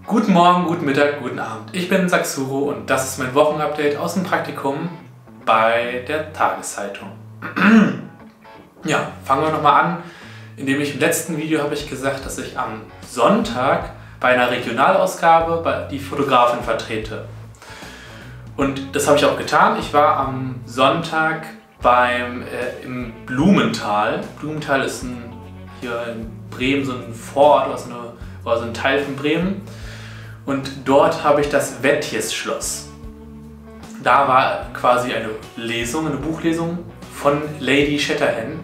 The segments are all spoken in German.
Guten Morgen, guten Mittag, guten Abend. Ich bin Saxuro und das ist mein Wochenupdate aus dem Praktikum bei der Tageszeitung. Ja, fangen wir nochmal an. Im letzten Video habe ich gesagt, dass ich am Sonntag bei einer Regionalausgabe die Fotografin vertrete. Und das habe ich auch getan. Ich war am Sonntag im Blumenthal. Blumenthal ist hier in Bremen so ein Vorort oder so ein Teil von Bremen. Und dort habe ich das Wettjes-Schloss. Da war quasi eine Buchlesung von Lady Shetterly.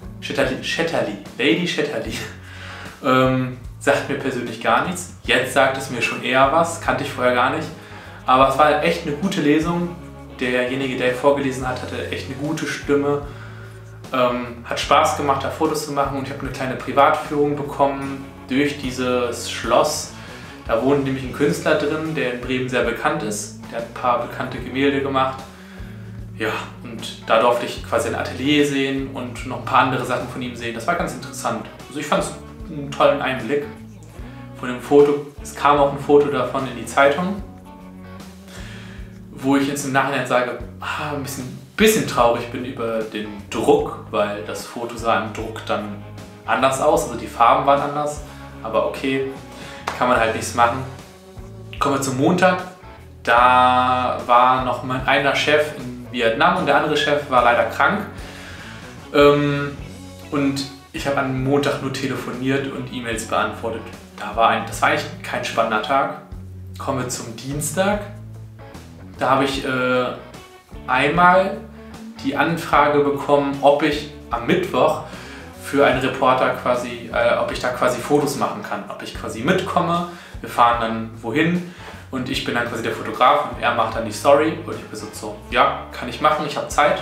Lady Shetterly. Sagt mir persönlich gar nichts. Jetzt sagt es mir schon eher was, kannte ich vorher gar nicht. Aber es war echt eine gute Lesung. Derjenige, der vorgelesen hat, hatte echt eine gute Stimme. Hat Spaß gemacht, da Fotos zu machen, und ich habe eine kleine Privatführung bekommen durch dieses Schloss. Da wohnt nämlich ein Künstler drin, der in Bremen sehr bekannt ist. Der hat ein paar bekannte Gemälde gemacht. Ja, und da durfte ich quasi ein Atelier sehen und noch ein paar andere Sachen von ihm sehen. Das war ganz interessant. Also ich fand es einen tollen Einblick von dem Foto. Es kam auch ein Foto davon in die Zeitung, wo ich jetzt im Nachhinein sage, ein bisschen traurig bin über den Druck, weil das Foto sah im Druck dann anders aus. Also die Farben waren anders, aber okay. Kann man halt nichts machen. Kommen wir zum Montag. Da war noch einer Chef in Vietnam und der andere Chef war leider krank. Und ich habe am Montag nur telefoniert und E-Mails beantwortet. Das war eigentlich kein spannender Tag. Kommen wir zum Dienstag. Da habe ich einmal die Anfrage bekommen, ob ich am Mittwoch für einen Reporter ob ich da quasi Fotos machen kann, ob ich quasi mitkomme. Wir fahren dann wohin und ich bin dann quasi der Fotograf und er macht dann die Story und ich bin so, ja, kann ich machen, ich habe Zeit.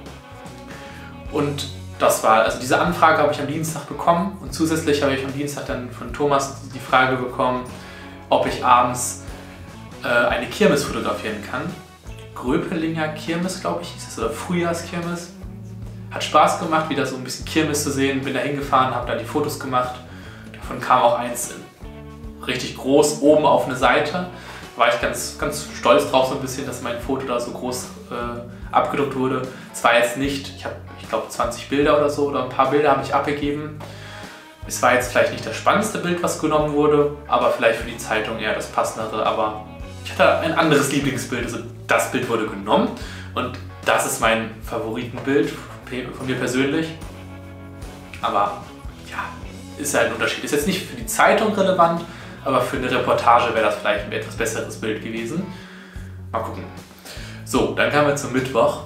Und das war, also diese Anfrage habe ich am Dienstag bekommen, und zusätzlich habe ich am Dienstag dann von Thomas die Frage bekommen, ob ich abends eine Kirmes fotografieren kann. Gröpelinger Kirmes, glaube ich, hieß es, oder Frühjahrskirmes. Hat Spaß gemacht, wieder so ein bisschen Kirmes zu sehen. Bin da hingefahren, habe da die Fotos gemacht. Davon kam auch eins richtig groß oben auf eine Seite. Da war ich ganz, ganz stolz drauf, so ein bisschen, dass mein Foto da so groß abgedruckt wurde. Es war jetzt nicht, ich glaube 20 Bilder oder so, oder ein paar Bilder habe ich abgegeben. Es war jetzt vielleicht nicht das spannendste Bild, was genommen wurde, aber vielleicht für die Zeitung eher das passendere. Aber ich hatte ein anderes Lieblingsbild, also das Bild wurde genommen und das ist mein Favoritenbild von mir persönlich. Aber ja, ist halt ein Unterschied. Ist jetzt nicht für die Zeitung relevant, aber für eine Reportage wäre das vielleicht ein etwas besseres Bild gewesen. Mal gucken. So, dann kamen wir zum Mittwoch.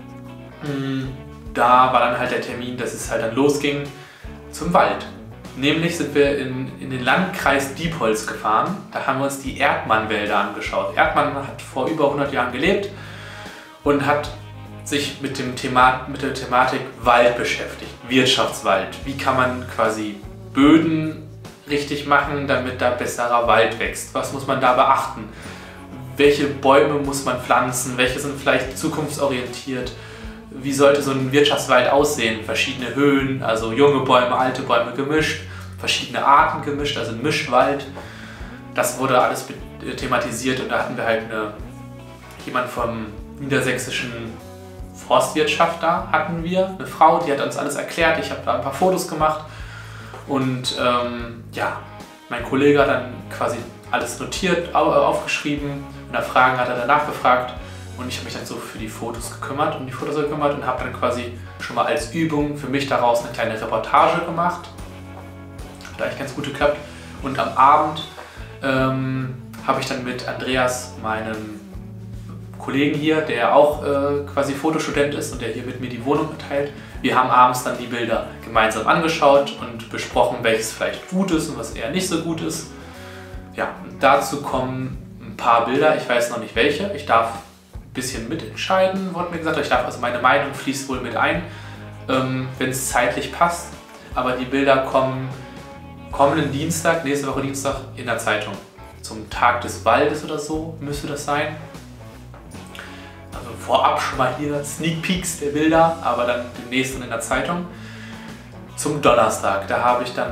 Da war dann halt der Termin, dass es halt dann losging zum Wald. Nämlich sind wir in den Landkreis Diepholz gefahren. Da haben wir uns die Erdmannwälder angeschaut. Erdmann hat vor über 100 Jahren gelebt und hat sich mit der Thematik Wald beschäftigt, Wirtschaftswald. Wie kann man quasi Böden richtig machen, damit da besserer Wald wächst? Was muss man da beachten? Welche Bäume muss man pflanzen? Welche sind vielleicht zukunftsorientiert? Wie sollte so ein Wirtschaftswald aussehen? Verschiedene Höhen, also junge Bäume, alte Bäume gemischt, verschiedene Arten gemischt, also ein Mischwald. Das wurde alles thematisiert, und da hatten wir halt jemand vom niedersächsischen Forstwirtschaft da, hatten wir eine Frau, die hat uns alles erklärt. Ich habe da ein paar Fotos gemacht und ja, mein Kollege hat dann quasi alles notiert, aufgeschrieben, und nach Fragen hat er danach gefragt, und ich habe mich dann so für die Fotos gekümmert und habe dann quasi schon mal als Übung für mich daraus eine kleine Reportage gemacht. Hat eigentlich ganz gut geklappt, und am Abend habe ich dann mit Andreas, meinem Kollegen hier, der auch quasi Fotostudent ist und der hier mit mir die Wohnung teilt. Wir haben abends dann die Bilder gemeinsam angeschaut und besprochen, welches vielleicht gut ist und was eher nicht so gut ist. Ja, und dazu kommen ein paar Bilder, ich weiß noch nicht welche. Ich darf ein bisschen mitentscheiden, wurde mir gesagt. Also meine Meinung fließt wohl mit ein, wenn es zeitlich passt. Aber die Bilder kommen kommenden Dienstag, nächste Woche Dienstag, in der Zeitung. Zum Tag des Waldes oder so müsste das sein. Also vorab schon mal hier Sneak Peeks der Bilder, aber dann demnächst in der Zeitung. Zum Donnerstag, da habe ich dann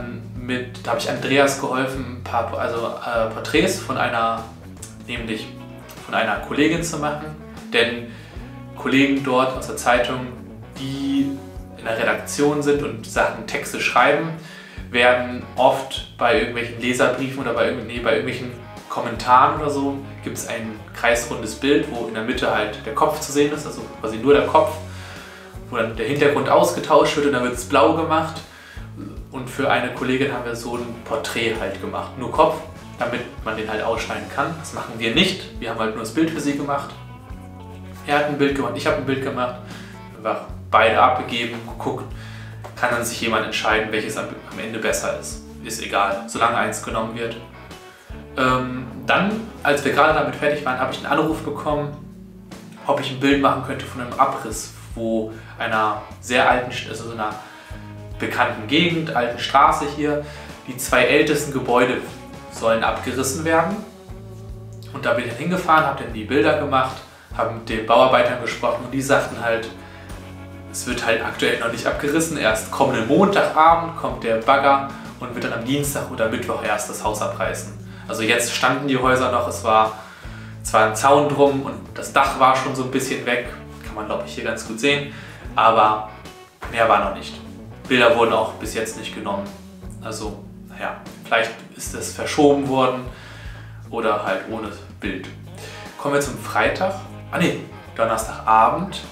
da habe ich Andreas geholfen, ein paar Porträts von einer Kollegin zu machen. Denn Kollegen dort aus der Zeitung, die in der Redaktion sind und Texte schreiben, werden oft bei irgendwelchen Leserbriefen oder bei irgendwelchen Kommentaren oder so, gibt es ein kreisrundes Bild, wo in der Mitte halt der Kopf zu sehen ist, also quasi nur der Kopf, wo dann der Hintergrund ausgetauscht wird und dann wird es blau gemacht. Und für eine Kollegin haben wir so ein Porträt halt gemacht, nur Kopf, damit man den halt ausschneiden kann. Das machen wir nicht, wir haben halt nur das Bild für sie gemacht. Er hat ein Bild gemacht, ich habe ein Bild gemacht, einfach beide abgegeben, geguckt, kann dann sich jemand entscheiden, welches am Ende besser ist. Ist egal, solange eins genommen wird. Dann, als wir gerade damit fertig waren, habe ich einen Anruf bekommen, ob ich ein Bild machen könnte von einem Abriss, wo einer sehr alten, also so einer bekannten Gegend, alten Straße hier, die 2 ältesten Gebäude sollen abgerissen werden. Und da bin ich dann hingefahren, habe dann die Bilder gemacht, habe mit den Bauarbeitern gesprochen und die sagten halt, es wird halt aktuell noch nicht abgerissen, erst kommenden Montagabend kommt der Bagger und wird dann am Dienstag oder Mittwoch erst das Haus abreißen. Also jetzt standen die Häuser noch, es war zwar ein Zaun drum und das Dach war schon so ein bisschen weg, kann man glaube ich hier ganz gut sehen, aber mehr war noch nicht. Bilder wurden auch bis jetzt nicht genommen, also naja, vielleicht ist das verschoben worden oder halt ohne Bild. Kommen wir zum Freitag, Donnerstagabend.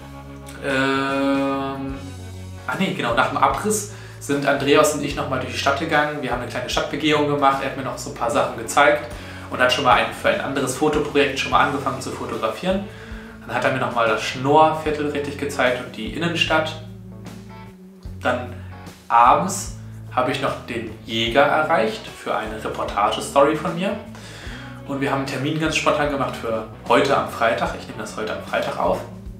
Genau, nach dem Abriss sind Andreas und ich nochmal durch die Stadt gegangen. Wir haben eine kleine Stadtbegehung gemacht, er hat mir noch so ein paar Sachen gezeigt und hat schon mal für ein anderes Fotoprojekt schon mal angefangen zu fotografieren. Dann hat er mir nochmal das Schnorrviertel richtig gezeigt und die Innenstadt. Dann abends habe ich noch den Jäger erreicht für eine Reportage-Story von mir. Und wir haben einen Termin ganz spontan gemacht für heute am Freitag. Ich nehme das heute am Freitag auf.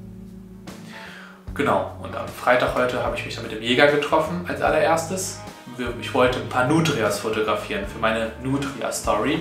Genau, und am Freitag heute habe ich mich dann mit dem Jäger getroffen als allererstes. Ich wollte ein paar Nutrias fotografieren für meine Nutria-Story.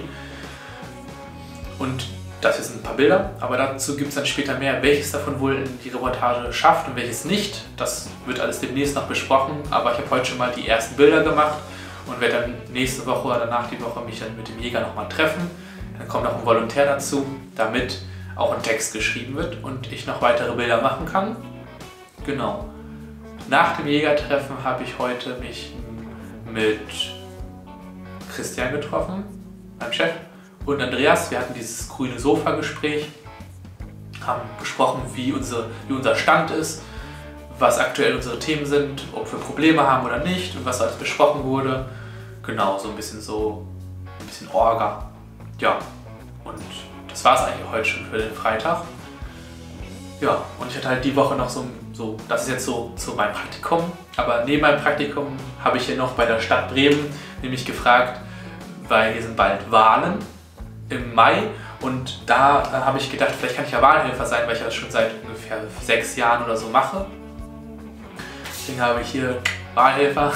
Und das hier sind ein paar Bilder, aber dazu gibt es dann später mehr, welches davon wohl in die Reportage schafft und welches nicht. Das wird alles demnächst noch besprochen, aber ich habe heute schon mal die ersten Bilder gemacht und werde dann nächste Woche oder danach die Woche mich dann mit dem Jäger nochmal treffen. Dann kommt noch ein Volontär dazu, damit auch ein Text geschrieben wird und ich noch weitere Bilder machen kann. Genau. Nach dem Jägertreffen habe ich heute mich mit Christian getroffen, meinem Chef, und Andreas. Wir hatten dieses grüne Sofa-Gespräch, haben besprochen, wie unser Stand ist, was aktuell unsere Themen sind, ob wir Probleme haben oder nicht und was alles besprochen wurde. Genau, so ein bisschen Orga. Ja, und das war es eigentlich heute schon für den Freitag. Ja, und ich hatte halt die Woche noch das ist jetzt so mein Praktikum, aber neben meinem Praktikum habe ich hier noch bei der Stadt Bremen nämlich gefragt, weil hier sind bald Wahlen im Mai und da habe ich gedacht, vielleicht kann ich ja Wahlhelfer sein, weil ich das schon seit ungefähr 6 Jahren oder so mache. Deswegen habe ich hier Wahlhelfer.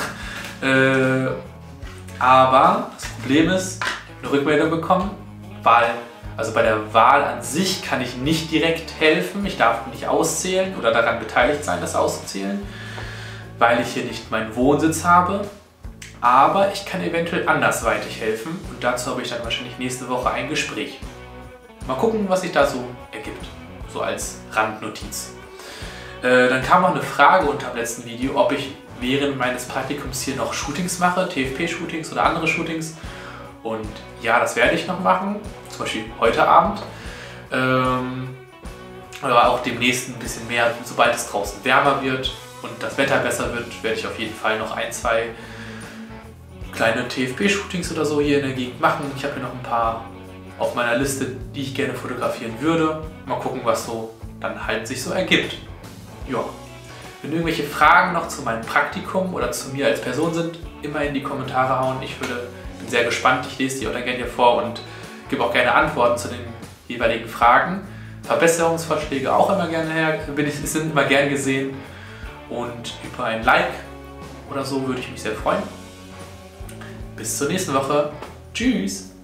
Aber das Problem ist, eine Rückmeldung bekommen, also bei der Wahl an sich kann ich nicht direkt helfen, ich darf nicht auszählen oder daran beteiligt sein, das auszuzählen, weil ich hier nicht meinen Wohnsitz habe. Aber ich kann eventuell andersweitig helfen und dazu habe ich dann wahrscheinlich nächste Woche ein Gespräch. Mal gucken, was sich da so ergibt, so als Randnotiz. Dann kam noch eine Frage unter dem letzten Video, ob ich während meines Praktikums hier noch Shootings mache, TFP-Shootings oder andere Shootings. Und ja, das werde ich noch machen, zum Beispiel heute Abend. Aber auch demnächst ein bisschen mehr, sobald es draußen wärmer wird und das Wetter besser wird, werde ich auf jeden Fall noch 1, 2 kleine TFP-Shootings oder so hier in der Gegend machen. Ich habe hier noch ein paar auf meiner Liste, die ich gerne fotografieren würde. Mal gucken, was so dann halt sich so ergibt. Ja. Wenn irgendwelche Fragen noch zu meinem Praktikum oder zu mir als Person sind, immer in die Kommentare hauen. Ich bin sehr gespannt, ich lese die auch dann gerne hier vor und gebe auch gerne Antworten zu den jeweiligen Fragen. Verbesserungsvorschläge auch immer gerne sind immer gern gesehen. Und über ein Like oder so würde ich mich sehr freuen. Bis zur nächsten Woche. Tschüss!